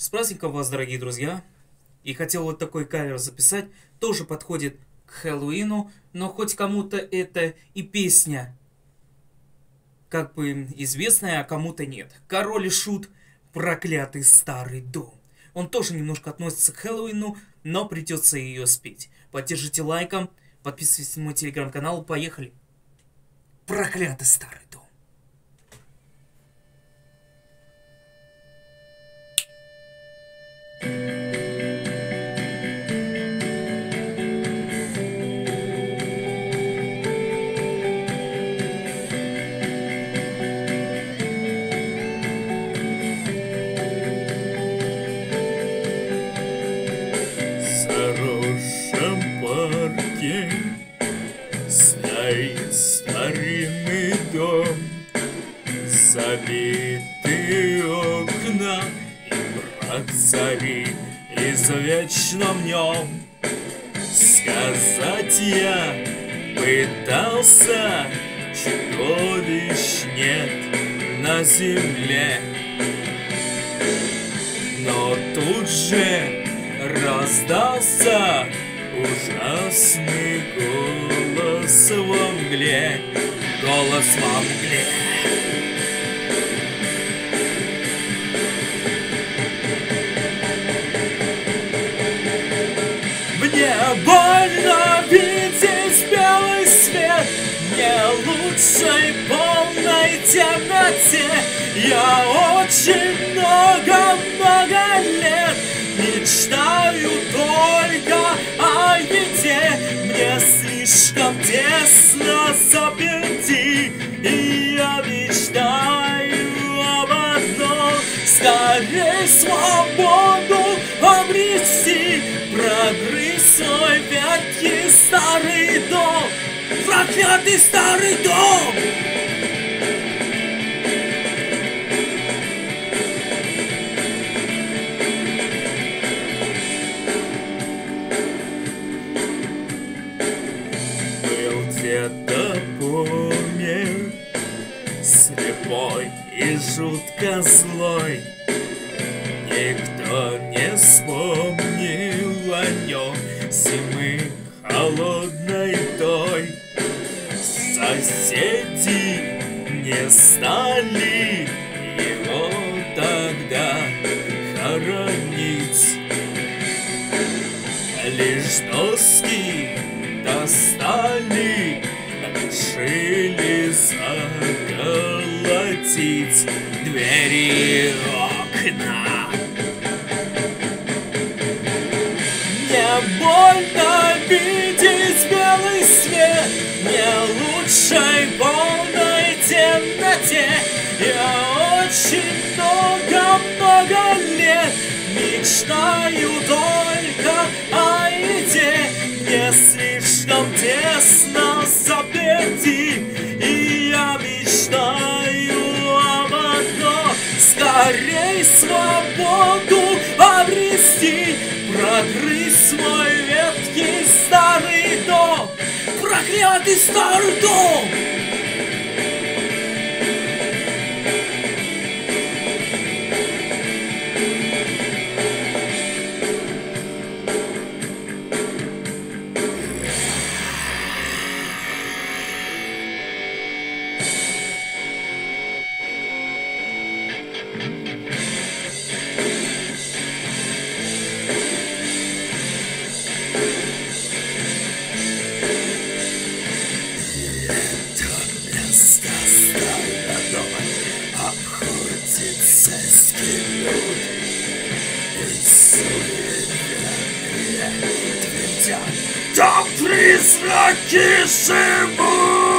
С праздником вас, дорогие друзья! И хотел вот такой кавер записать, тоже подходит к Хэллоуину, но хоть кому-то это и песня как бы известная, а кому-то нет. Король и Шут, проклятый старый дом. Он тоже немножко относится к Хэллоуину, но придется ее спеть. Поддержите лайком, подписывайтесь на мой телеграм-канал, поехали! Проклятый старый дом. Стоит старинный дом, забитые окна, и мрак царит извечно в нем. Сказать я пытался, чудовищ нет на земле, но тут же раздался ужасный голос во мгле, голос во мгле. Мне больно видеть белый свет, мне лучше в полной темноте. Я очень много лет мечтаю только о еде. Мне слишком тесно заперти, и я мечтаю об одном: скорей свободу обрести, прогрызть свой ветхий старый дом. Проклятый старый дом! Где-то помер, слепой и жутко злой. Никто не вспомнил о нем зимы холодной той. Соседи не стали его тогда хоронить. Лишь доски достали, решили заколотить двери и окна. Мне больно видеть белый свет, мне лучше в полной темноте. Я очень много лет мечтаю только о еде. Мне слишком тесно заперти, и я мечтаю об одном: скорей свободу обрести, прогрызть свой ветхий старый дом. Проклятый старый дом! Там призраки живут.